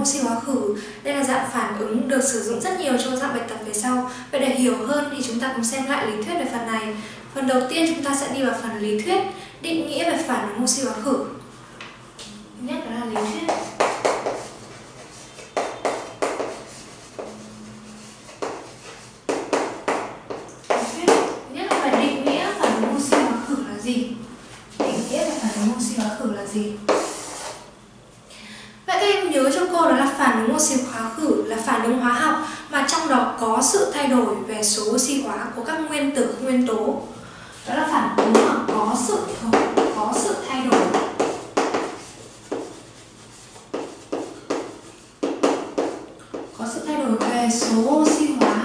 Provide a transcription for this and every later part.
oxy hóa khử. Đây là dạng phản ứng được sử dụng rất nhiều trong dạng bài tập về sau. Vậy để hiểu hơn thì chúng ta cùng xem lại lý thuyết về phần này. Phần đầu tiên chúng ta sẽ đi vào phần lý thuyết, định nghĩa về phản ứng oxy hóa khử. Thứ nhất đó là lý thuyết. Vậy các em nhớ cho cô đó là phản ứng oxy hóa khử là phản ứng hóa học mà trong đó có sự thay đổi về số oxy hóa của các nguyên tử, nguyên tố. Đó là phản ứng mà có sự thay đổi về số oxy hóa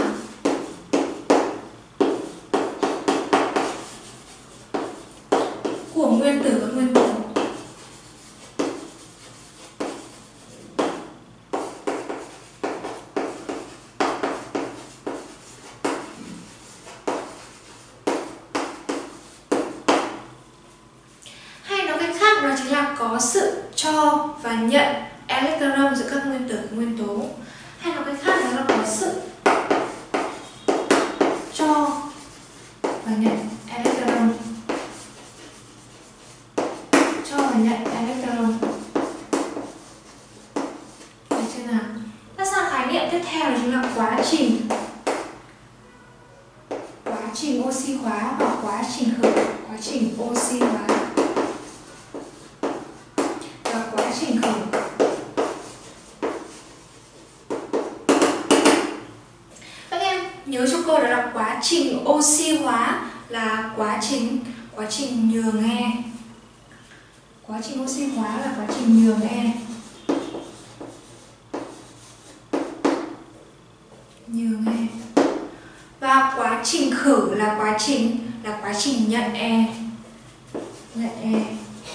của nguyên tử và nguyên tố. Đó chính là có sự cho và nhận electron giữa các nguyên tử và nguyên tố. Hay nói cách khác đó là có sự cho và nhận electron. Cho và nhận electron. Được chưa nào? Ta sang khái niệm tiếp theo đó chính là quá trình oxy hóa và quá trình khử. Quá trình oxy hóa trình khử. Các em nhớ cho cô đó là quá trình oxy hóa là quá trình nhường E. Quá trình oxy hóa là quá trình nhường E. Nhường E. Và quá trình khử là quá trình nhận E. Nhận E.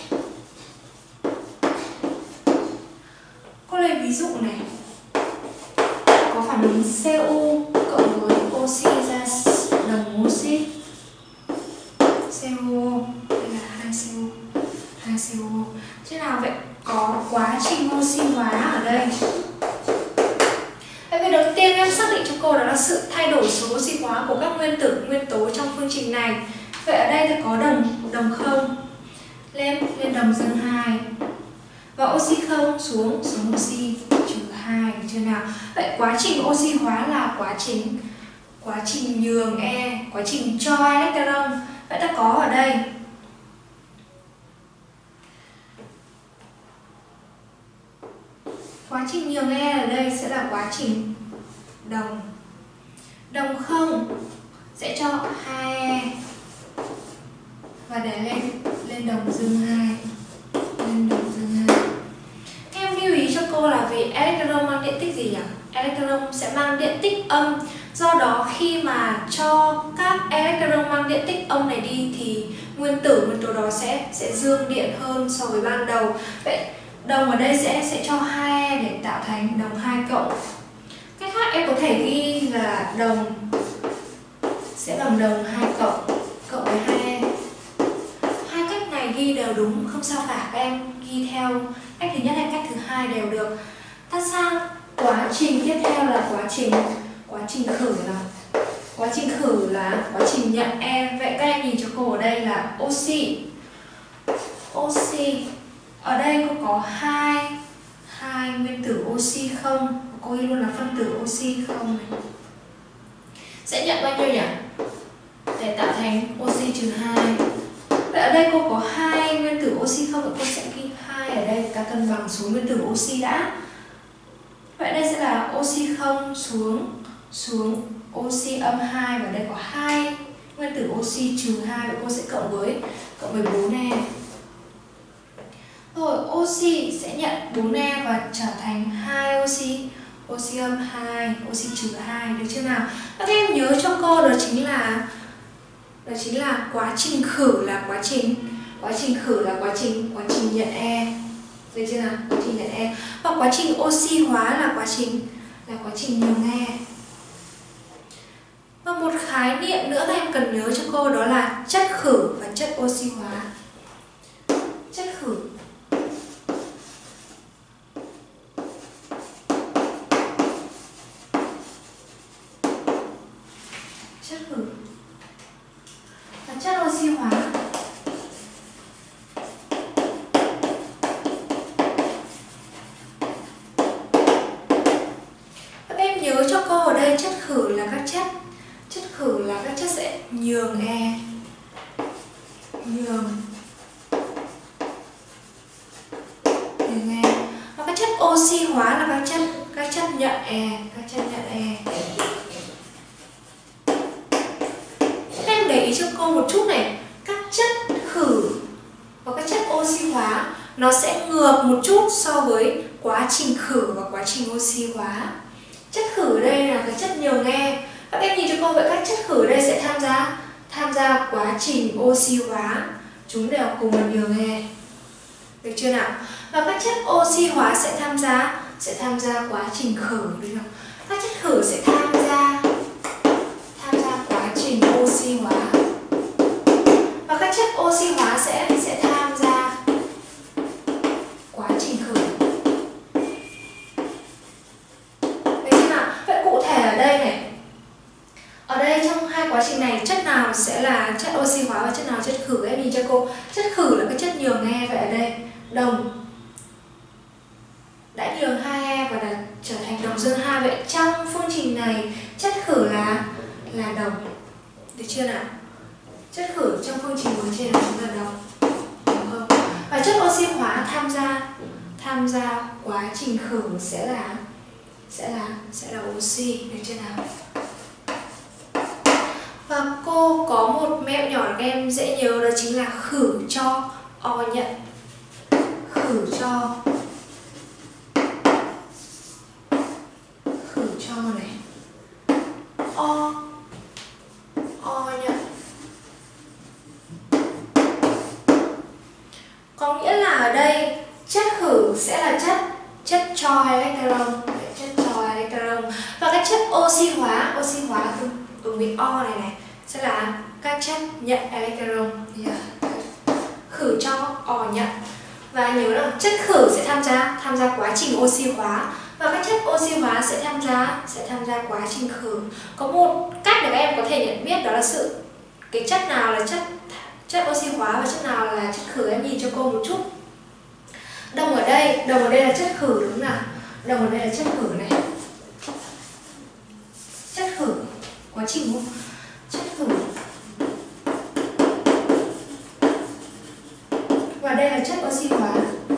Ví dụ này, có phản ứng Cu cộng với oxy ra đồng oxy. CO, đây là 2CO. Thế nào vậy? Có quá trình oxy hóa ở đây. Vậy đầu tiên em xác định cho cô đó là sự thay đổi số oxy hóa của các nguyên tử, nguyên tố trong phương trình này. Vậy ở đây thì có đồng không lên đồng dương 2. Và oxy không xuống oxy trừ 2, được chưa nào? Vậy quá trình oxy hóa là quá trình nhường E, quá trình cho electron. Vậy ta có ở đây quá trình nhường E ở đây sẽ là quá trình đồng không sẽ cho 2E và để lên đồng dương 2. Em lưu ý cho cô là vì electron mang điện tích gì nhỉ? Electron sẽ mang điện tích âm. Do đó khi mà cho các electron mang điện tích âm này đi thì nguyên tố đó sẽ dương điện hơn so với ban đầu. Vậy đồng ở đây sẽ cho 2E để tạo thành đồng 2 cộng. Cách khác em có thể ghi là đồng sẽ bằng đồng 2 cộng với 2E. Hai cách này ghi đều đúng, không sao cả. Các em ghi theo cách thứ nhất hay cách thứ hai đều được. Ta sang quá trình tiếp theo là quá trình khử là quá trình nhận E. Vậy các em nhìn cho cô ở đây là oxy. Ở đây có hai nguyên tử oxy không. Cô ghi luôn là phân tử oxy không này. Sẽ nhận bao nhiêu nhỉ? Để tạo thành oxy trừ 2. Vậy ở đây cô có 2 nguyên tử oxy không? Vậy cô sẽ ghi 2 ở đây, ta cân bằng số nguyên tử oxy đã. Vậy đây sẽ là oxy không xuống oxy âm 2 và đây có 2 nguyên tử oxy trừ 2. Vậy cô sẽ cộng với 4E. Rồi oxy sẽ nhận 4E và trở thành 2 oxy âm 2, oxy trừ 2, được chưa nào? Các em nhớ cho cô đó chính là quá trình khử là quá trình nhận E. Được chưa nào? Quá trình nhận E. Và quá trình oxy hóa là quá trình nhường E. Và một khái niệm nữa các em cần nhớ cho cô đó là chất khử và chất oxy hóa. Chất khử đây chất khử là các chất sẽ nhường E, nhường E. Và các chất oxy hóa là các chất nhận E, Các em để ý cho cô một chút này, các chất khử và các chất oxy hóa nó sẽ ngược một chút so với quá trình khử và quá trình oxy hóa. Chất khử ở đây là cái chất nhường E. Các em nhìn cho cô vậy, các chất khử ở đây sẽ tham gia quá trình oxy hóa, chúng đều cùng là nhường E. Được chưa nào? Và các chất oxy hóa sẽ tham gia quá trình khử, đúng không? Các chất khử sẽ tham gia quá trình oxy hóa. Và các chất oxy hóa sẽ tham gia quá trình khử. Được chưa nào? Vậy cụ thể ở đây này, ở đây trong hai quá trình này chất nào sẽ là chất oxy hóa và chất nào chất khử? Em nhìn cho cô, chất khử là cái chất nhường E. Vậy ở đây đồng đã nhường 2E và đã trở thành đồng dương 2. Vậy trong phương trình này chất khử là đồng. Được chưa nào? Chất khử trong phương trình vừa trên là chúng là đồng, đúng không? Và chất oxy hóa tham gia quá trình khử sẽ là oxy. Được chưa nào? Và cô có một mẹo nhỏ các em dễ nhớ, đó chính là khử cho O nhận. Khử cho này O nhận. Có nghĩa là ở đây chất khử sẽ là chất cho electron, và các chất oxy hóa cùng với O này sẽ là các chất nhận electron. Khử cho O nhận. Và nhớ là chất khử sẽ tham gia quá trình oxy hóa, và các chất oxy hóa sẽ tham gia quá trình khử. Có một cách để các em có thể nhận biết đó là cái chất nào là chất oxy hóa và chất nào là chất khử. Em nhìn cho cô một chút. Đồng ở đây là chất khử, đúng không nào? Đồng ở đây là chất khử này. Chất khử, quá trình chất khử. Và đây là chất oxy hóa.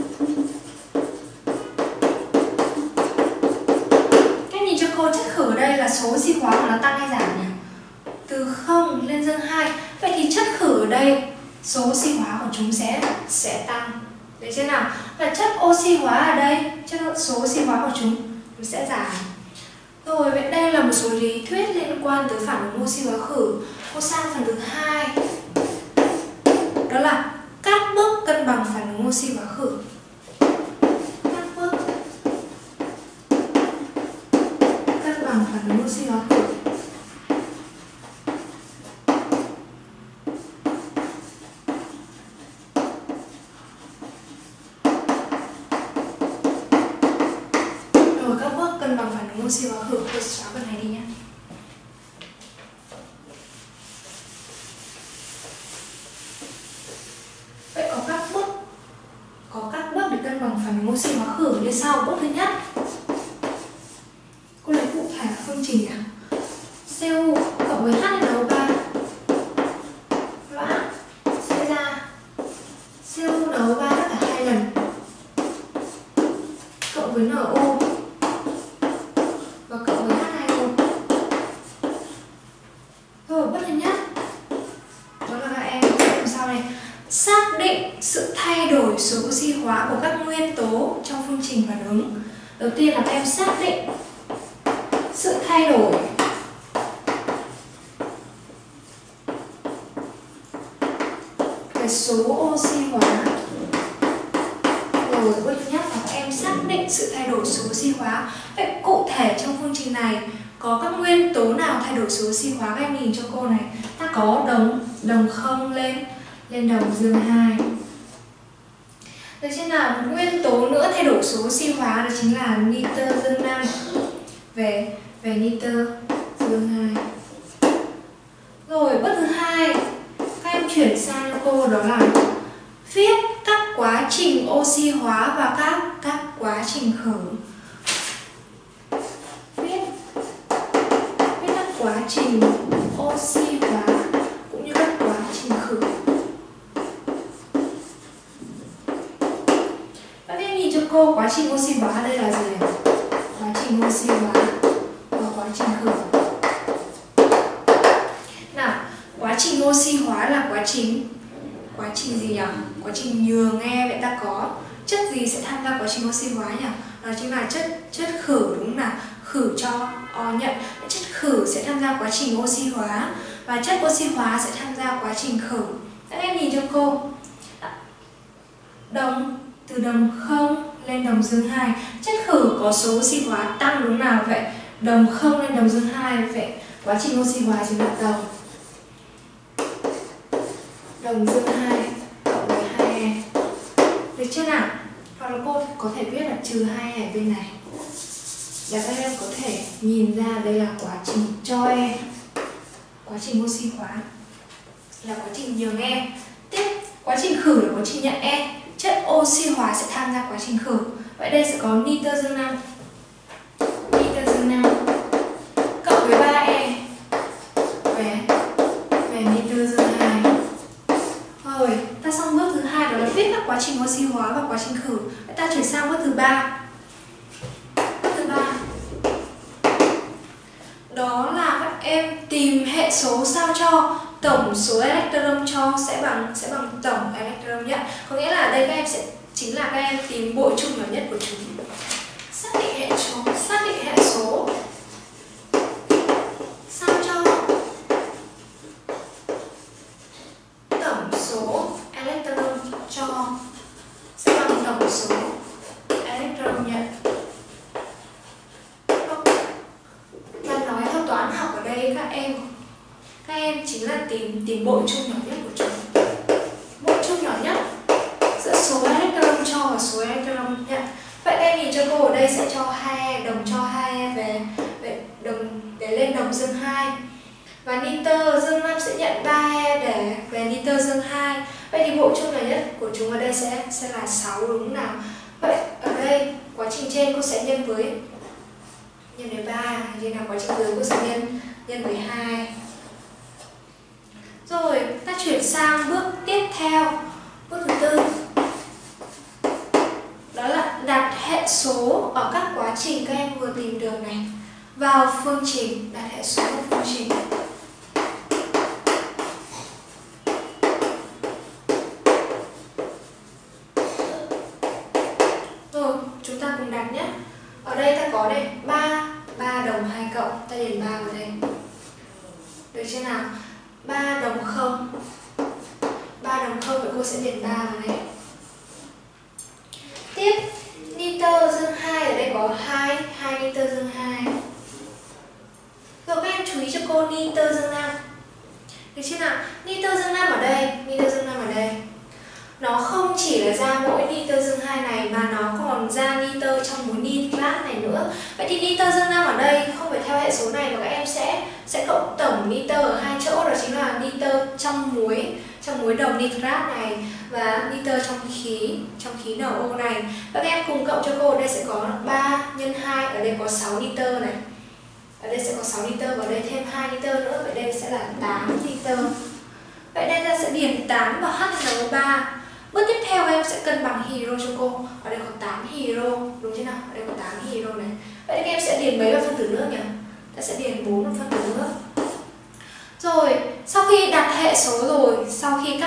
Các nhìn cho cô, chất khử ở đây là số oxy hóa của nó tăng hay giảm nhỉ? Từ 0 lên dương 2. Vậy thì chất khử ở đây số oxy hóa của chúng sẽ tăng. Đấy chưa nào? Và chất oxy hóa ở đây, số oxy hóa của chúng sẽ giảm. Rồi, vậy đây là một số lý thuyết liên quan tới phản ứng oxy hóa khử. Cô sang phần thứ 2. Đó là các bước cân bằng phản ứng oxy hóa khử. Các bước cân bằng phản ứng oxy hóa khử. Rồi, các bước cân bằng phản ứng oxy hóa khử. Tôi xóa phần này đi nhé. Vậy có các bước để cân bằng phản ứng oxy hóa khử như sau. Bước thứ nhất, cô lấy cụ thể phương trình Cu cộng với H2O3 loãng sẽ ra CuNO3 tất cả 2 lần cộng với NO và cộng với H2O. Rồi, bước thứ nhất đó là các em làm sao này? Xác định sự thay đổi số oxy hóa của các nguyên tố trong phương trình phản ứng. Đầu tiên là các em xác định sự thay đổi về số oxy hóa. Rồi, bước thứ nhất là các em xác định sự thay đổi số oxy hóa. Vậy cụ thể trong phương trình này có các nguyên tố nào thay đổi số oxy hóa? Các em nhìn cho cô này, ta có đồng 0 lên đồng dương 2. Được chưa nào? Một nguyên tố nữa thay đổi số oxy hóa đó chính là nitơ dương 5 về nitơ dương 2. Rồi, bước thứ hai các em chuyển sang cho cô đó là viết các quá trình oxy hóa và các quá trình khử. Viết quá trình oxy hóa cũng như các quá trình khử. Các em nhìn cho cô quá trình oxy hóa đây là gì này? Quá trình oxy hóa và quá trình khử. Nào, quá trình oxy hóa là quá trình gì nhỉ? Quá trình nhường e, vậy ta có chất gì sẽ tham gia quá trình oxy hóa nhỉ? Đó chính là chất khử, đúng không nào? Khử cho O nhận. Chất khử sẽ tham gia quá trình oxy hóa và chất oxy hóa sẽ tham gia quá trình khử. Các em nhìn cho cô. Đồng từ đồng 0 lên đồng dương 2. Chất khử có số oxy hóa tăng, đúng nào? Vậy đồng 0 lên đồng dương 2, vậy quá trình oxy hóa chính là đồng dương 2 cộng với 2e. Được chưa nào? Hoặc là cô có thể viết là trừ 2e ở bên này để các em có thể nhìn ra đây là quá trình cho e. Quá trình oxy hóa là quá trình nhường e. Tiếp, quá trình khử là quá trình nhận e. Chất oxy hóa sẽ tham gia quá trình khử. Vậy đây sẽ có nitơ dương 5 cộng với 3e về nitơ dương 2. Rồi, ta xong bước thứ 2 đó là viết các quá trình oxy hóa và quá trình khử. Vậy ta chuyển sang bước thứ 3. Bước thứ 3 đó là các em tìm hệ số sao cho tổng số electron cho sẽ bằng tổng electron nhận. Có nghĩa là đây các em sẽ chính là các em tìm bội chung nhỏ nhất của chúng. Xác định hệ số sao cho tổng số electron cho sẽ bằng tổng số electron nhận. Và nói theo toán học ở đây các em chính là tìm bội chung nhỏ nhất của chúng. Bội chung nhỏ nhất giữa số electron cho và số electron nhận. Vậy các em nhìn cho cô ở đây sẽ cho 2e, đồng cho 2e về đồng để lên đồng dương 2. Và nitơ dương 5 sẽ nhận 3e để về nitơ dương 2. Vậy thì bội chung nhỏ nhất của chúng ở đây sẽ là 6, đúng không nào? Vậy ở đây quá trình trên cô sẽ nhân với 3, như là quá trình dưới cô sẽ nhân với 2. Rồi, ta chuyển sang bước tiếp theo. Bước thứ 4. Đó là đặt hệ số ở các quá trình các em vừa tìm được này vào phương trình, đặt hệ số vào phương trình. Rồi, chúng ta cùng đặt nhé. Ở đây ta có đây 3 đồng 2 cộng, ta điền 3 vào đây. Được chưa nào? 3 đồng 0. 3 đồng 0 vậy cô sẽ điền 3 vào đây. Tiếp, nitơ dương 2 ở đây có 2 nitơ dương 2. Rồi các em chú ý cho cô nitơ dương 5. Được chưa nào? Nitơ dương 5 ở đây, nó không chỉ là ra mỗi nitơ dương 2 này mà nó còn ra nitơ trong muối nitrat này nữa. Vậy thì nitơ dương 5 ở đây không phải theo hệ số này mà các em sẽ cộng tổng nitơ ở hai chỗ, đó chính là nitơ trong muối đồng nitrat này và nitơ trong khí NO này. Và các em cùng cộng cho cô, ở đây sẽ có 3 nhân 2, ở đây có 6 nitơ này. Ở đây sẽ có 6 nitơ và ở đây thêm 2 nitơ nữa, vậy đây sẽ là 8 nitơ. Vậy đây ta sẽ điền 8 vào HNO3. Bước tiếp theo em sẽ cân bằng hydro cho cô. Ở đây có 8 hydro, đúng chưa nào? Ở đây có 8 hydro này. Vậy các em sẽ điền mấy vào phân tử nước nhỉ? Ta sẽ điền 4 vào phân tử nước. Rồi, sau khi đặt hệ số rồi, sau khi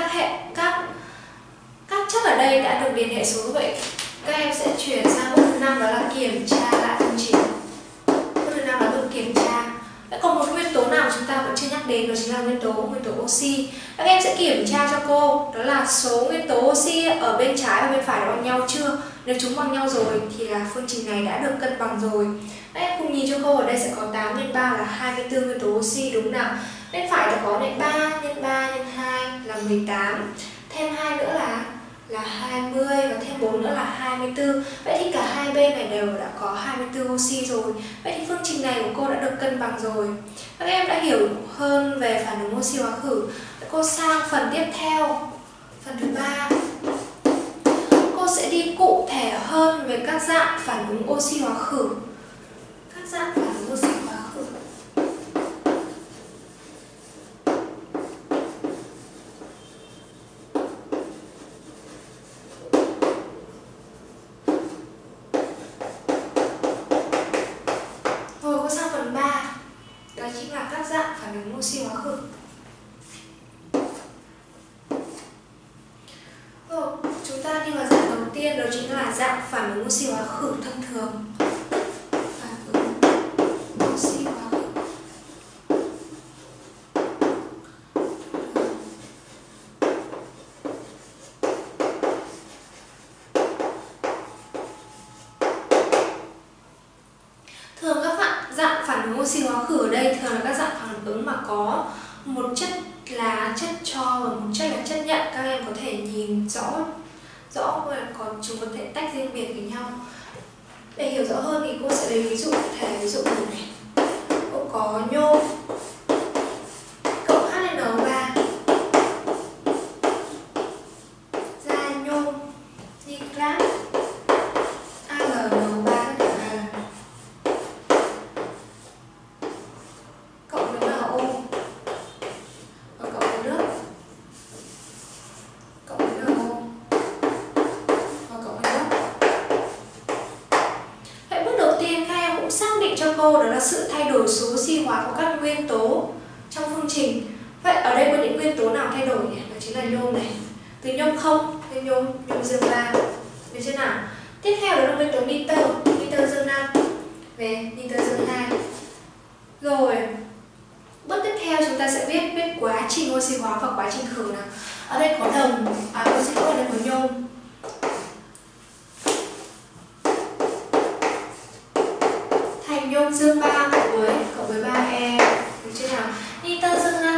các chất ở đây đã được điền hệ số như vậy, các em sẽ chuyển sang bước thứ 5 đó là kiểm tra lại phương trình. Bước thứ 5 là bước kiểm tra. Vậy còn một nguyên tố nào chúng ta vẫn chưa nhắc đến, đó chính là nguyên tố oxy. Các em sẽ kiểm tra cho cô đó là số nguyên tố oxy ở bên trái và bên phải đã bằng nhau chưa. Nếu chúng bằng nhau rồi thì là phương trình này đã được cân bằng rồi. Các em cùng nhìn cho cô, ở đây sẽ có 8 x 3 là 24 nguyên tố oxy, đúng không nào? Bên phải là có này 3 x 3 x 2 là 18, thêm 2 nữa là 20 và thêm 4 nữa là 24. Vậy thì cả hai bên này đều đã có 24 oxy rồi. Vậy thì phương trình này của cô đã được cân bằng rồi. Các em đã hiểu hơn về phản ứng oxy hóa khử. Cô sang phần tiếp theo, phần thứ 3. Cô sẽ đi cụ thể hơn về các dạng phản ứng oxy hóa khử. Các dạng phản ứng oxy hóa khử. chính là các dạng phản ứng oxy hóa khử. Rồi, chúng ta đi vào dạng đầu tiên, đó chính là dạng phản ứng oxy hóa khử thông thường. Phản ứng oxy hóa khử. Thường các dạng phản ứng oxy hóa khử ở đây thường là các dạng phản ứng mà có một chất là chất cho và một chất là chất nhận. Các em có thể nhìn rõ và còn chúng có thể tách riêng biệt với nhau. Để hiểu rõ hơn thì cô sẽ lấy ví dụ cụ thể, ví dụ này. Cô có nhôm cộng HNO3 ra nhôm nitrat AlNO3 tất cả hai lần cộng với NO và cộng với nước cộng với NO và cộng với nước. Vậy bước đầu tiên các em cũng xác định cho cô đó là sự thay đổi số oxy hóa của các nguyên tố trong phương trình. Vậy ở đây có những nguyên tố nào thay đổi nhỉ? Đó chính là nhôm này, từ nhôm không lên nhôm dương 3, được chưa nào? Tiếp theo đó là nguyên tố nitơ dương 5 về nitơ dương 2. Rồi bước tiếp theo chúng ta sẽ viết quá trình oxy hóa và quá trình khử nào. Ở đây có đồng, cô xin lỗi, ở đây có nhôm thành nhôm dương 3 cộng với 3E, được chưa nào? Nitơ dương 5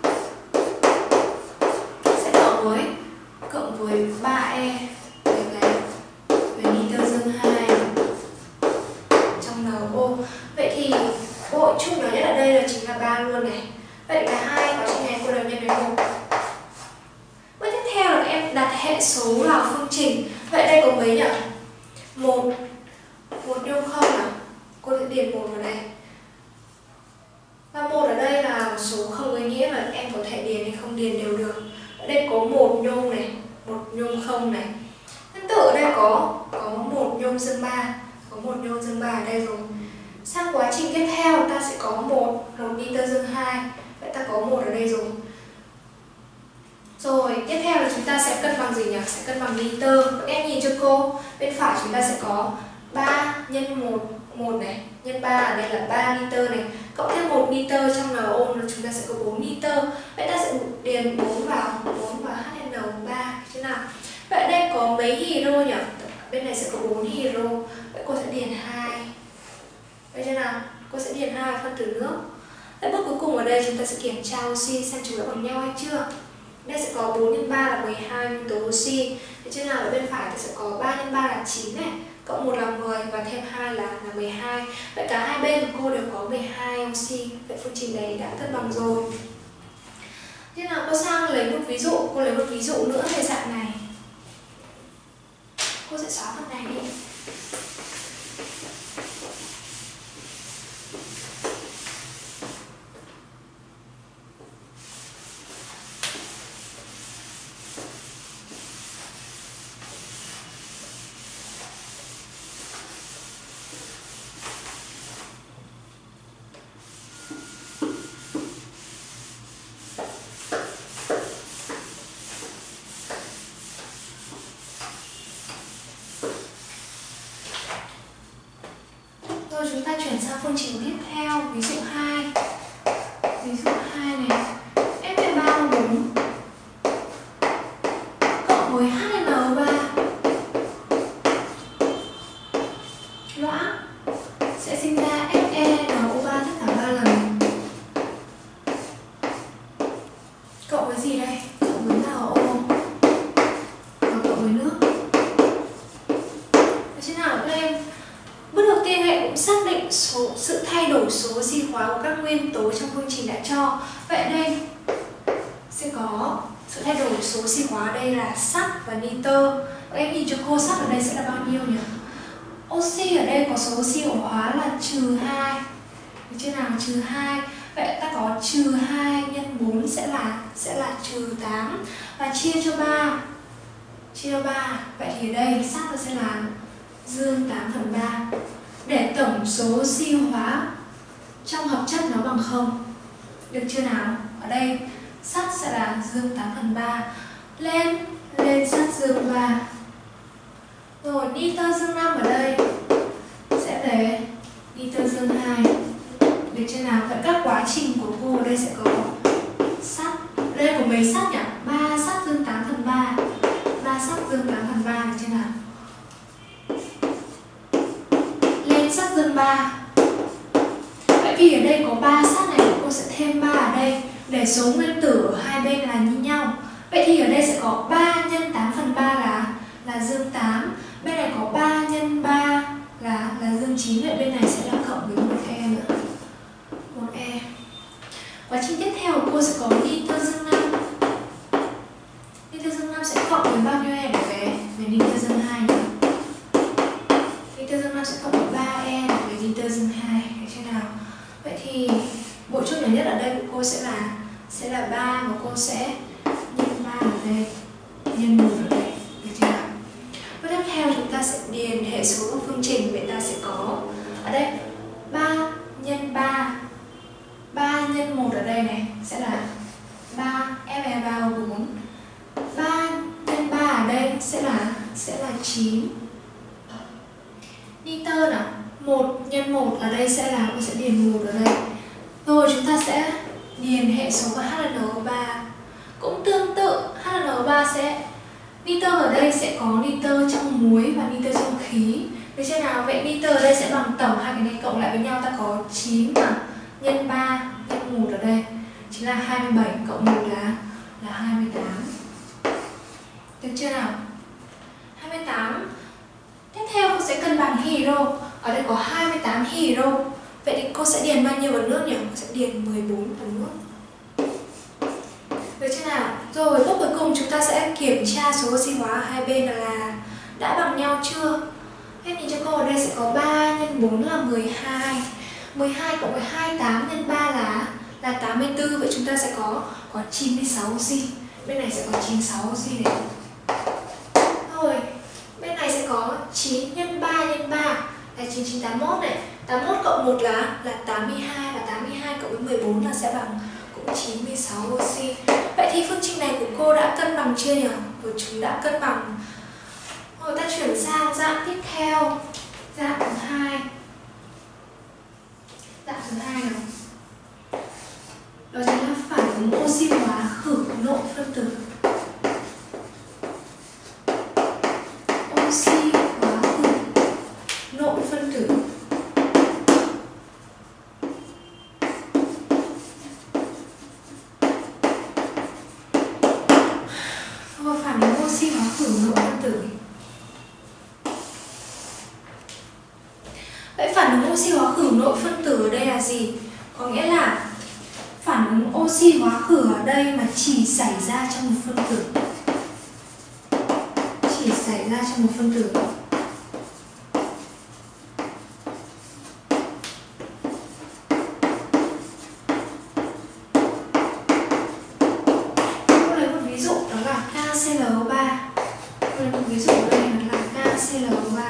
sẽ cộng với 3E về nitơ dương 2 trong NO. Vậy thì bộ chung nhỏ nhất ở đây là chính là 3 luôn này. Vậy cả hai quá trình này cô đều nhân với 1. Bước tiếp theo là các em đặt hệ số vào phương trình. Vậy đây có mấy nhỉ? Một nhôm không nào? Cô sẽ điền 1 vào đây. Và 1 ở đây là một số không có nghĩa là em có thể điền hay không điền đều được. Ở đây có 1 nhôm này, 1 nhôm không này. Tương tự ở đây có 1 nhôm dương 3, có 1 nhôm dương 3 ở đây rồi. Sang quá trình tiếp theo ta sẽ có một nitơ dương 2. Vậy ta có 1 ở đây rồi. Rồi tiếp theo là chúng ta sẽ cân bằng gì nhỉ? Sẽ cân bằng nitơ. Các em nhìn cho cô, bên phải chúng ta sẽ có 3 nhân 1 này, nhân 3 ở đây là 3 nitơ này, cộng thêm 1 nitơ trong NO chúng ta sẽ có 4 nitơ. Vậy ta sẽ điền 4 vào HNO3 thế nào? Vậy ở đây có mấy hydro nhỉ? Bên này sẽ có 4 hydro. Vậy cô sẽ điền 2. Vậy thế nào? Cô sẽ điền 2 phân tử nước. Vậy bước cuối cùng ở đây chúng ta sẽ kiểm tra oxy xem chúng đã bằng nhau hay chưa. Đây sẽ có 4 x 3 là 12 nguyên tố oxy. Thế trên nào ở bên phải thì sẽ có 3 x 3 là 9 này, cộng 1 là 10 và thêm 2 là 12. Vậy cả hai bên của cô đều có 12 oxy. Vậy phương trình này đã cân bằng rồi. Thế nào cô sang lấy một ví dụ, cô lấy một ví dụ nữa về dạng này. Cô sẽ xóa phần này đi. Rồi chúng ta chuyển sang phương trình tiếp theo, ví dụ 2. Ví dụ 2 này, Fe3O4 cộng với HNO3 loãng sẽ sinh ra FeNO3 tất cả 3 lần. Cộng với gì đây? Cộng với NO và cộng với nước. Được chưa nào các em? Bước đầu tiên hãy cũng xác định sự thay đổi số oxy hóa của các nguyên tố trong phương trình đã cho. Vậy ở đây sẽ có sự thay đổi số oxy hóa, đây là sắt và nitơ. Các em nhìn cho cô, sắt ở đây sẽ là bao nhiêu nhỉ? Oxy ở đây có số oxy hóa là -2. Được chưa nào? -2. Vậy ta có -2 nhân 4 sẽ là -8 và chia cho 3. Chia cho 3. Vậy thì ở đây sắt nó sẽ là dương 8/3. Để tổng số oxy hóa trong hợp chất nó bằng 0. Được chưa nào? Ở đây sắt sẽ là dương 8/3. Lên sắt dương 3. Rồi nitơ dương 5 ở đây sẽ về nitơ dương 2. Được chưa nào? Vậy các quá trình của cô ở đây sẽ có sắt. Đây có mấy sắt nhỉ? 3 sắt dương 8/3. 3 sắt dương 8/3 được chưa nào? Lên sắt dương 3. Vậy vì ở đây có 3 sắt này, cô sẽ thêm 3 ở đây để số nguyên tử ở hai bên là như nhau. Vậy thì ở đây sẽ có 3 nhân 8/3 là dương 8. Bên này có 3 nhân 3 là dương 9. Vậy bên này sẽ là cộng với 1e nữa. 1e. Quá trình tiếp theo cô sẽ có nitơ dương 5. Nitơ dương 5 sẽ cộng với bao nhiêu e để về nitơ dương 2 nhỉ? Nitơ dương 5 sẽ cộng với 3e để về nitơ dương 2. Được chưa nào? Vậy thì bộ chung nhỏ nhất ở đây của cô sẽ là 3 và cô sẽ nhân 3 ở đây, nhân 1 ở đây. Được chưa nào? Và tiếp theo chúng ta sẽ điền hệ số các phương trình. Vậy ta sẽ có ở đây 3 nhân 3. 3 nhân 1 ở đây này sẽ là 3, f vào 4. 3 nhân 3 ở đây sẽ là 9. Nitơ nào, 1 nhân 1 ở đây sẽ là, cô sẽ điền 1 ở đây. Rồi chúng ta sẽ điền hệ số của HNO3. Cũng tương tự, HNO3 sẽ nitơ ở đây sẽ có nitơ trong muối và nitơ trong khí. Được chưa nào? Vậy nitơ ở đây sẽ bằng tổng hai cái này cộng lại với nhau, ta có 9 mà nhân 3 nhân 1 ở đây chính là 27 cộng 1 là 28. Được chưa nào? 28. Tiếp theo cô sẽ cân bằng hydro. Ở đây có 28 hydro. Vậy thì cô sẽ điền bao nhiêu vào nước nhỉ? Cô sẽ điền 14 vào nước. Được chưa nào? Rồi bước cuối cùng chúng ta sẽ kiểm tra số oxy hóa ở hai bên là đã bằng nhau chưa? Em nhìn cho cô ở đây sẽ có 3 nhân 4 là 12. 12 cộng với 28 nhân 3 là 84. Vậy chúng ta sẽ có 96 oxy. Bên này sẽ có 96 oxy này. Rồi bên này sẽ có 9 nhân 3 nhân 3 là 9981 này. 81 cộng 1 là 82 và 82 cộng với 14 là sẽ bằng cũng 96 oxy. Vậy thì phương trình này của cô đã cân bằng chưa nhỉ? Của chúng đã cân bằng. Rồi ta chuyển sang dạng tiếp theo, dạng thứ 2. Dạng thứ 2 nào. Đó chính là phản ứng oxy hóa khử nội phân tử. Oxy hóa khử nội phân tử. Và phản ứng oxy hóa khử nội phân tử. Vậy phản ứng oxy hóa khử nội phân tử ở đây là gì? Có nghĩa là phản ứng oxy hóa khử ở đây mà chỉ xảy ra trong một phân tử. Chỉ xảy ra trong một phân tử. Cô lấy một ví dụ đó là KClO3. Cô lấy một ví dụ ở đây là KClO3.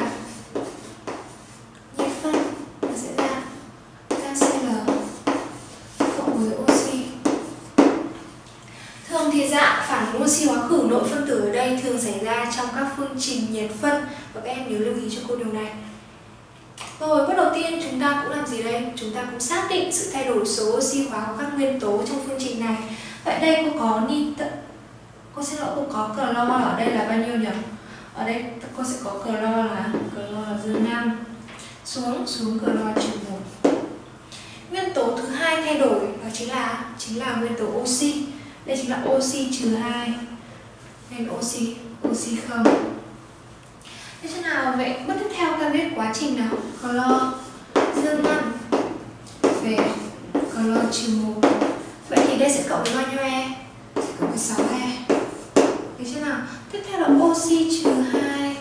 Nhiệt phân sẽ ra KCl cộng với oxy. Thường thì dạng phản ứng oxy hóa khử nội phân tử ở đây thường xảy ra trong các phương trình nhiệt phân, và các em nhớ lưu ý cho cô điều này. Rồi bước đầu tiên chúng ta cũng làm gì đây? Chúng ta cũng xác định sự thay đổi số oxy hóa của các nguyên tố trong phương trình này. Vậy đây cô có cô xin lỗi, cô có clo ở đây là bao nhiêu nhỉ? Ở đây cô sẽ có clo là dương 5 xuống clo trừ 1. Nguyên tố thứ hai thay đổi đó chính là nguyên tố oxy. Đây chính là oxy trừ 2 nên oxy không. Thế thế nào? Vậy bước tiếp theo ta viết quá trình nào? Clo dương 5 về clo trừ 1. Vậy thì đây sẽ cộng với bao nhiêu e? Sẽ cộng với 6e. Được chưa nào? Tiếp theo là oxy trừ 2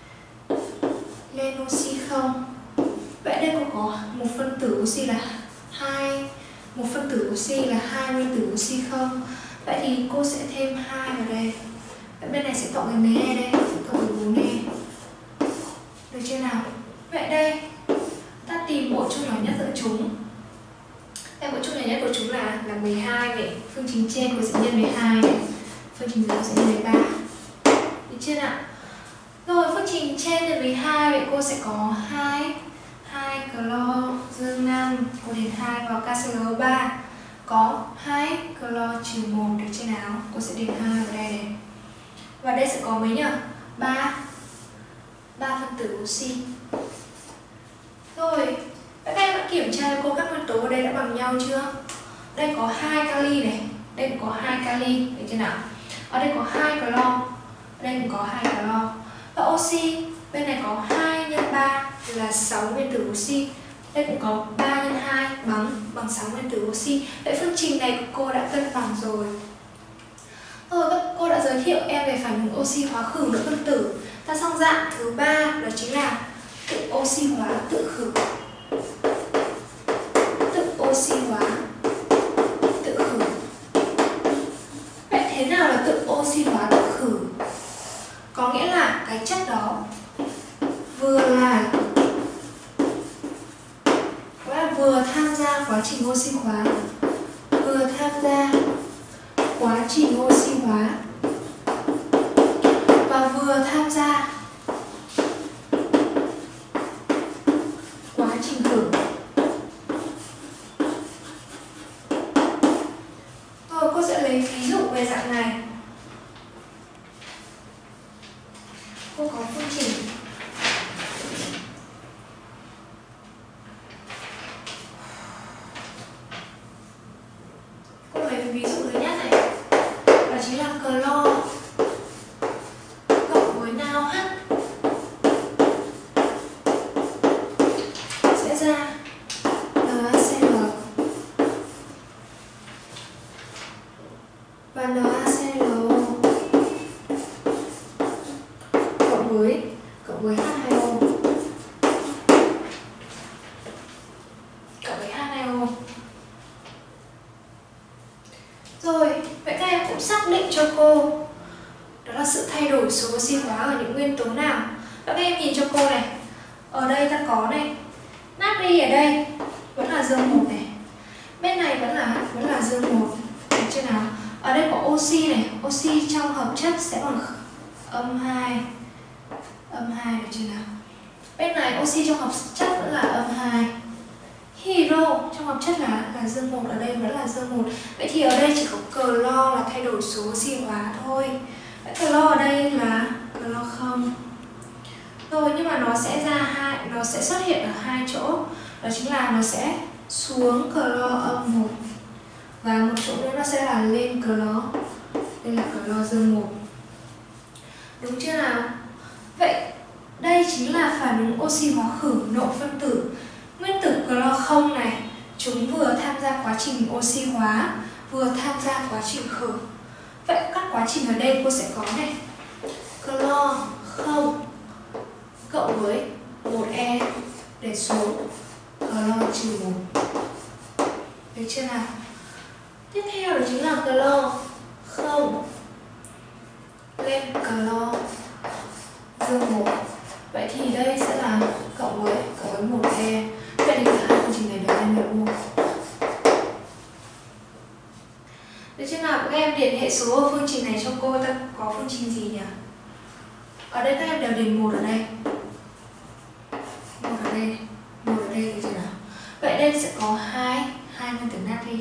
lên oxy không. Vậy đây có một phân tử oxy là 2, một phân tử oxy là 2 nguyên tử oxy không. Vậy thì cô sẽ thêm 2 vào đây. Vậy bên này sẽ cộng với mấy e đây? Sẽ cộng với 4e. Được chưa nào? Vậy đây ta tìm bộ chung nhỏ nhất giữa chúng. Em mẫu chung nhỏ nhất của chúng là 12 này, phương trình trên cô sẽ nhân với 2 này, phương trình dưới sẽ nhân với 3. Được chưa nào? Rồi phương trình trên nhân với 2 vậy cô sẽ có 2 clo dương 5 cô đến 2 vào KCl 3 có 2 clo trừ 1 được chưa nào? Cô sẽ đến 2 vào đây này. Và đây sẽ có mấy nhỉ? 3 phân tử oxy. Rồi, các em đã kiểm tra cho cô các nguyên tố ở đây đã bằng nhau chưa? Đây có 2 kali này, đây cũng có 2 kali, được chưa nào? Ở đây có 2 clo, ở đây cũng có 2 clo. Và oxy, bên này có 2 nhân 3 là 6 nguyên tử oxy. Đây cũng có 3 nhân 2 bằng 6 nguyên tử oxy. Vậy phương trình này cô đã cân bằng rồi. Cô đã giới thiệu em về phản ứng oxy hóa khử nội phân tử. Ta xong dạng thứ 3 đó chính là tự oxy hóa tự khử. Tự oxy hóa tự khử. Vậy thế nào là tự oxy hóa tự khử? Có nghĩa là cái chất đó vừa tham gia quá trình oxy hóa, vừa tham gia quá trình oxy hóa và vừa tham gia quá trình khử. Rồi cô sẽ lấy ví dụ về dạng này. Cô có phương trình ví dụ thứ nhất này, đó chính là clo cộng với NaOH sẽ ra NaCl và NaCl cộng với H2O Rồi, vậy các em cũng xác định cho cô đó là sự thay đổi số oxy hóa ở những nguyên tố nào. Các em nhìn cho cô này. Ở đây ta có này, natri ở đây vẫn là dương 1 này. Bên này vẫn là dương 1. Được chưa nào? Ở đây có oxy này, oxy trong hợp chất sẽ bằng âm 2. Âm 2 được chưa nào? Bên này oxy trong hợp chất vẫn là âm 2. Hydro trong hợp chất là dương 1, ở đây vẫn là dương 1. Vậy thì ở đây chỉ có clo là thay đổi số oxy hóa thôi. Vậy clo ở đây là clo 0. Rồi nhưng mà nó sẽ xuất hiện ở hai chỗ. Đó chính là nó sẽ xuống clo âm 1 và một chỗ nữa nó sẽ là lên clo. Đây là clo dương 1. Đúng chưa nào? Vậy đây chính là phản ứng oxy hóa khử nội phân tử. Nguyên tử clo 0 này, chúng vừa tham gia quá trình oxy hóa, vừa tham gia quá trình khử. Vậy các quá trình ở đây cô sẽ có này, clo 0 cộng với 1e để xuống clo trừ 1. Được chưa nào? Tiếp theo đó chính là clo 0 lên clo dương 1. Vậy thì đây sẽ là cộng với 1e. Vậy thì cả hai phương trình này đều lên được luôn. Được chưa nào? Các em điền hệ số ở phương trình này cho cô. Ta có phương trình gì nhỉ? Ở đây các em đều điền 1 ở đây. 1 ở đây. 1 ở đây được chưa nào? Vậy đây sẽ có 2 nguyên tử natri.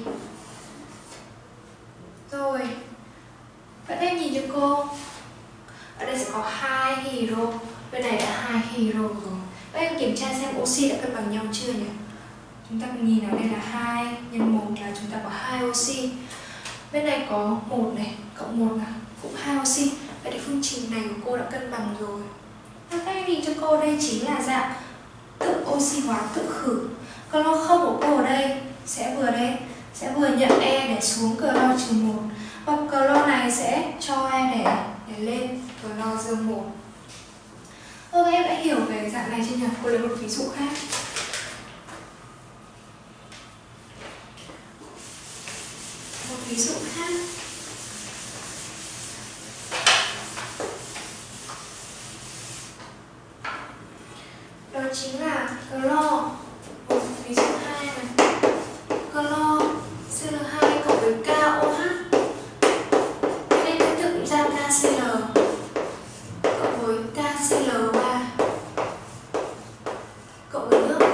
Rồi. Vậy các em nhìn cho cô. Ở đây sẽ có 2 hydro. Bên này đã 2 hydro rồi. Các em kiểm tra xem oxy đã cân bằng nhau chưa nhỉ? Chúng ta cùng nhìn ở đây là 2 nhân 1 là chúng ta có 2 oxy. Bên này có 1 này, cộng 1 là cũng 2 oxy. Vậy thì phương trình này của cô đã cân bằng rồi. Các em nhìn cho cô đây chính là dạng tự oxy hóa tự khử. Clo 0 của cô ở đây sẽ vừa nhận e để xuống clo trừ 1. Và clo này sẽ cho e để lên clo dương 1. Các em đã hiểu về dạng này chưa nhỉ? Cô lấy một ví dụ khác. Một ví dụ khác. Đó chính là clo. Một ví dụ 2 này. Clo với KOH. Đây tương tự cũng ra KCl cộng với KCl3 cộng với nước.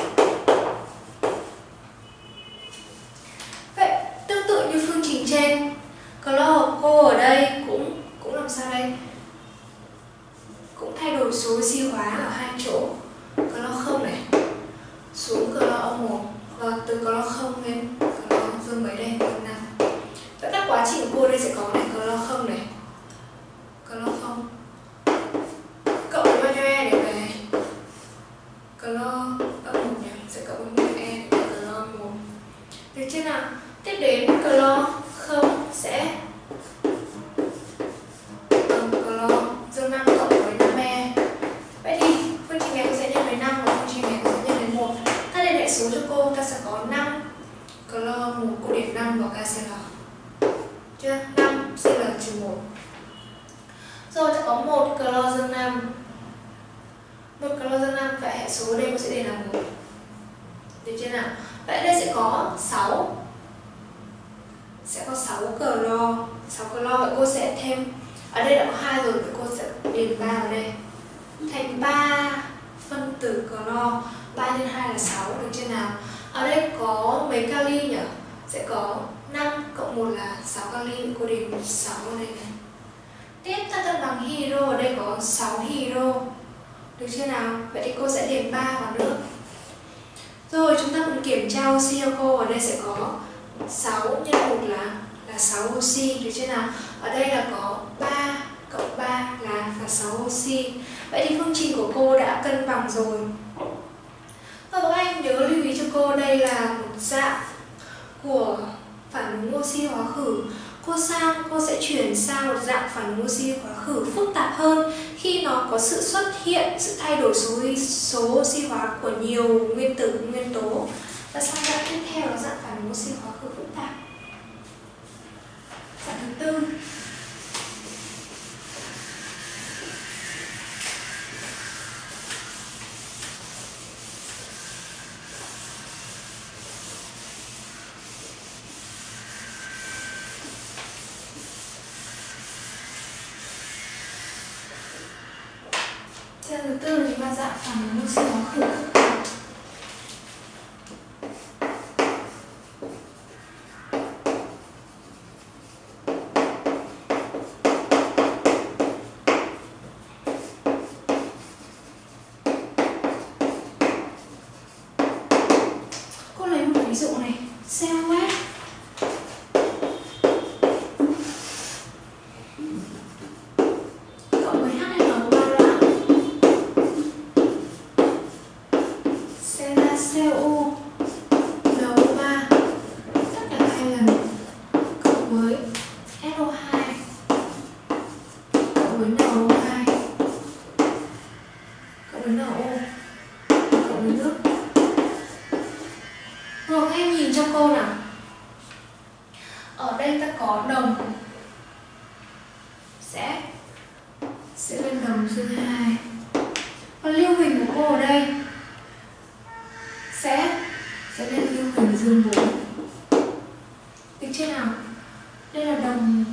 Vậy tương tự như phương trình trên, clo cô ở đây cũng làm sao đây? Cũng thay đổi số oxy hóa ở hai chỗ. Clo 0 này xuống clo 1 và từ clo 0 lên clo dương mấy đây? Dương 5. Vậy các quá trình của cô đây sẽ có này clo 0 này, clo 0 cộng với bao nhiêu e để về clo âm 1 nhỉ? Sẽ cộng với 1 e để về clo 1. Được chưa nào? Tiếp đến clo 0 sẽ clo dương 5 cộng với 5e. Vậy thì phương trình này cô sẽ nhân với 5 và phương trình này cô sẽ nhân với 1. Ta liên hệ số cho cô, ta sẽ có 5 clo 1 cô điểm 5 vào KCl. Chưa? 5 Cl-1. Rồi ta có 1 clo dương 5. 1 clo dương 5, vậy hệ số đây cô sẽ để là 1. Được chưa nào? Vậy đây sẽ có 6. Sẽ có 6 clo. 6 clo vậy cô sẽ thêm, ở đây đã có 2 rồi, vậy cô sẽ điền 3 vào đây. Thành 3 phân tử clo, 3 nhân 2 là 6, được chưa nào? Ở đây có mấy kali nhỉ? Sẽ có 5 cộng 1 là 6 kali, cô điền 6 vào đây này. Tiếp ta cân bằng hydro, ở đây có 6 hydro. Được chưa nào? Vậy thì cô sẽ điền 3 vào nước. Rồi chúng ta cũng kiểm tra oxy cho cô, ở đây sẽ có 6 nhân 1 là 6 oxy, được chưa nào? Ở đây là có 3 cộng 3 là 6 oxy. Vậy thì phương trình của cô đã cân bằng rồi. Và các em nhớ lưu ý cho cô, đây là một dạng của phản ứng oxy hóa khử. Cô sẽ chuyển sang một dạng phản ứng oxy hóa khử phức tạp hơn khi nó có sự xuất hiện, sự thay đổi số oxy hóa của nhiều nguyên tử, nguyên tố. Và sang dạng tiếp theo là dạng phản ứng oxy hóa khử phức tạp. Dạng thứ tư. Dạng thứ tư là chúng ta dạng phản ứng oxy hóa khử phức tạp. Cô lấy một ví dụ này, COS cộng với HNO3 loãng CaCO NO3 tất cả 2 lần cộng với SO2 cộng với NO2 cộng với NO cộng với nước. Rồi các em nhìn cho cô nào. Ở đây ta có đồng sẽ lên đồng dương 2. Còn lưu huỳnh của cô ở đây sẽ lên lưu huỳnh dương 4. Được chưa nào? Đây là đồng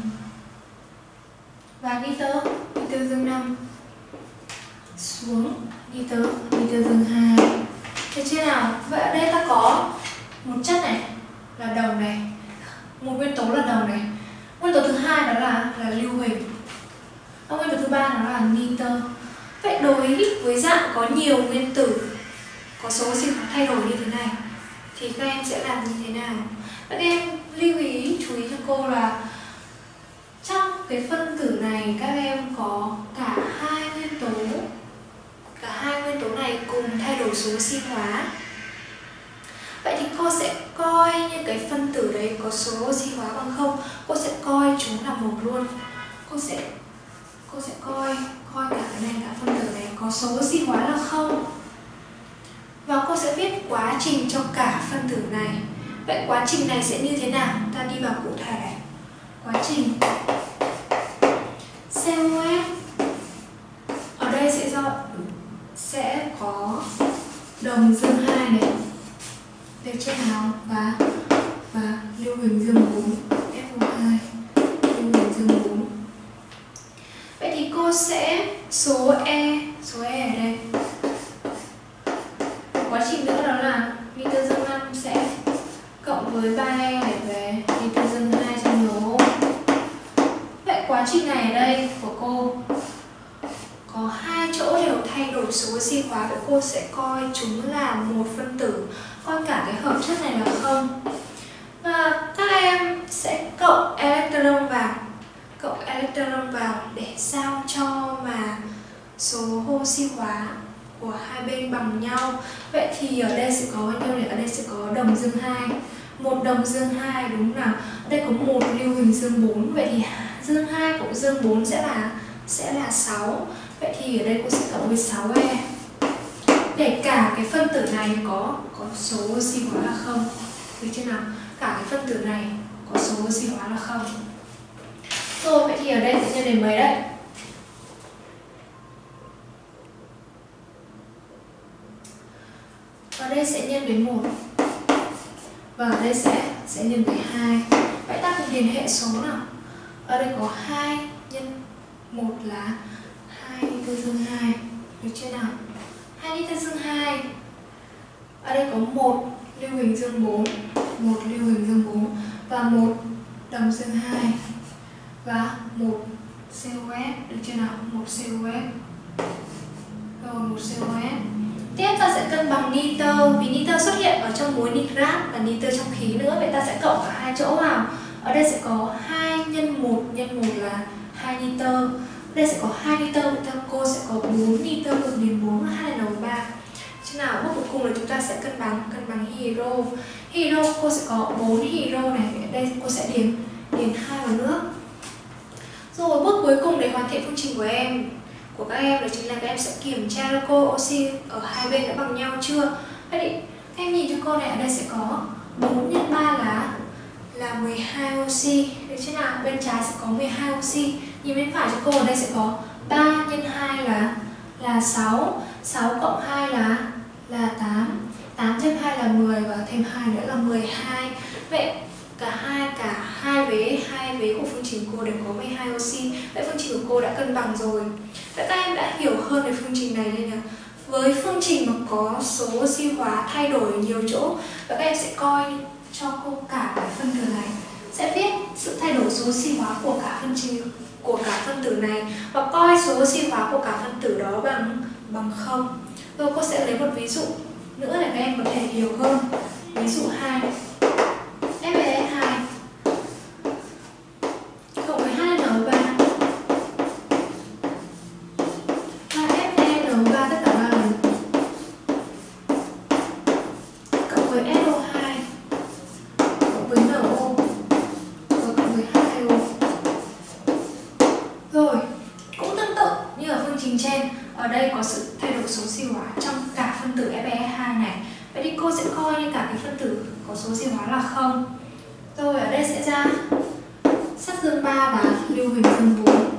và nitơ dương 5 xuống nitơ dương 2. Được chưa nào? Vậy ở đây ta có một chất này là đồng này, một nguyên tố là đồng này, nguyên tố thứ hai đó là lưu huỳnh, và nguyên tố thứ ba đó là nitơ. Vậy đối với dạng có nhiều nguyên tử, có số oxy hóa thay đổi như thế này thì các em sẽ làm như thế nào? Các em lưu ý, chú ý cho cô là trong cái phân tử này các em có cả hai nguyên tố này cùng thay đổi số oxy hóa. Vậy thì cô sẽ coi như cái phân tử đấy có số oxy hóa bằng 0, cô sẽ coi chúng là 1 luôn. Cô sẽ coi cả cái này, cả phân tử này có số oxy hóa là 0. Và cô sẽ viết quá trình cho cả phân tử này. Vậy quá trình này sẽ như thế nào? Ta đi vào cụ thể. Quá trình COS ở đây sẽ có đồng dương 2 này. Được chưa nào? Và và lưu huỳnh dương 4 SO2 lưu huỳnh dương 4. Vậy thì cô sẽ số E ở đây. Quá trình nữa đó là nitơ dương 5 sẽ cộng với 3E này về nitơ dương 2 trong nhố. Vậy quá trình này ở đây của cô có hai chỗ đều thay đổi số oxy hóa, vậy cô sẽ coi chúng là một phân tử, coi cả cái hợp chất này là không. Và các em sẽ cộng electron vào để sao cho mà số oxy hóa của hai bên bằng nhau. Vậy thì ở đây sẽ có bao nhiêu này? Ở đây sẽ có đồng dương 2, một đồng dương 2 đúng nào? Ở đây có một lưu huỳnh dương 4, vậy thì dương 2 cộng dương 4 sẽ là 6. Vậy thì ở đây cô sẽ cộng với 6E để cả cái phân tử này có số oxy hóa là không. Được chưa nào? Cả cái phân tử này có số oxy hóa là không. Rồi, vậy thì ở đây sẽ nhân đến mấy đấy? Ở đây sẽ nhân đến 1 và ở đây sẽ nhân với 2. Vậy ta cùng điền hệ số nào. Ở đây có 2 nhân 1 là 2 nitơ dương 2. Được chưa nào? 2 nitơ dương 2. Ở đây có 1 lưu huỳnh dương 4, 1 lưu huỳnh dương 4 và 1 đồng dương 2 và 1 COS. Được chưa nào? 1 COS. Rồi 1 COS. Tiếp ta sẽ cân bằng nitơ, vì nitơ xuất hiện ở trong muối nitrat và nitơ trong khí nữa, vậy ta sẽ cộng cả hai chỗ vào. Ở đây sẽ có 2 nhân 1 là 2 nitơ. Ở đây sẽ có 2 nitơ, vậy ta cô sẽ có 4 nitơ cộng đến 4 là 2 là N3. Chứ nào, bước cuối cùng là chúng ta sẽ cân bằng hydro. Hydro cô sẽ có 4 hydro này, ở đây cô sẽ điền 2 vào nước. Rồi bước cuối cùng để hoàn thiện phương trình của các em đó chính là các em sẽ kiểm tra cô oxy ở hai bên đã bằng nhau chưa. Vậy thì các em nhìn cho cô này, ở đây sẽ có 4 nhân 3 là 12 oxy. Được chưa nào? Bên trái sẽ có 12 oxy. Nhìn bên phải cho cô, ở đây sẽ có 3 nhân 2 là 6, 6 cộng 2 là 8, 8 thêm 2 là 10 và thêm 2 nữa là 12. Vậy cả hai vế của phương trình cô đều có 12 oxy. Vậy phương trình của cô đã cân bằng rồi. Vậy các em đã hiểu hơn về phương trình này đây nhỉ? Với phương trình mà có số oxy hóa thay đổi ở nhiều chỗ, và các em sẽ coi cho cô cả cái phân tử này, sẽ viết sự thay đổi số oxy hóa của cả phân tử này và coi số oxy hóa của cả phân tử đó bằng 0. Rồi cô sẽ lấy một ví dụ nữa để các em có thể hiểu hơn. Ví dụ 2. Fe2 cộng với 2N3 và FeN3 tất cả 3 lần cộng với SO2 cộng với NO và cộng với H2O. Rồi, cũng tương tự như ở phương trình trên, ở đây có sự thay đổi số oxy hóa trong cả phân tử Fe2 này. Vậy thì cô sẽ coi như cả cái phân tử có số oxy hóa là 0. Rồi ở đây sẽ ra sắt dương 3 và lưu huỳnh dương 4.